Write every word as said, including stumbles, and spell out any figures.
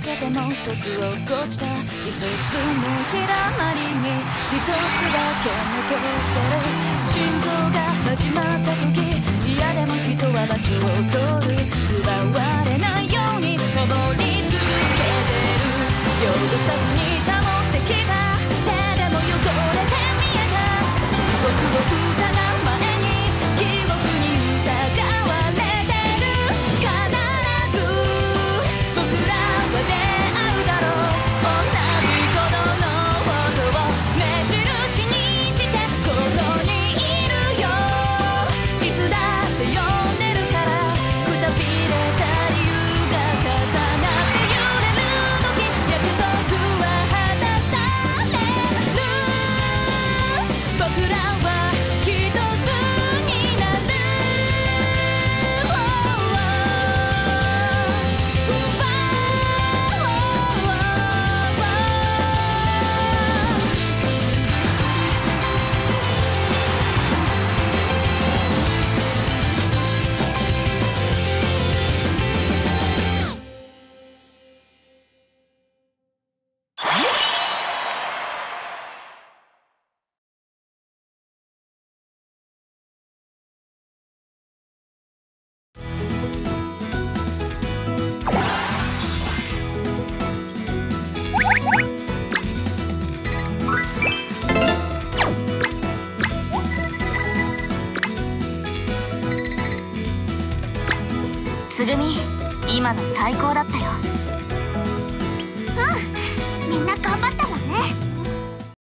けても一つ落っこちた。一つのひだまりに一つだけ残してる。心臓が始まった時、嫌でも人は場所を取る。奪われないように守り続けてる。汚さずに保ってきた手でも汚れて見えた。記憶を疑う前に記憶に疑われてる。必ず僕らは出会うだろう。同じことの音を目印にしてここにいるよ。いつだって呼んでるから。くたびれた理由が重なって揺れる時、約束は果たされる。僕らは一つになる。 つぐみ、今の最高だったよ。 うん、みんな頑張ったもんね。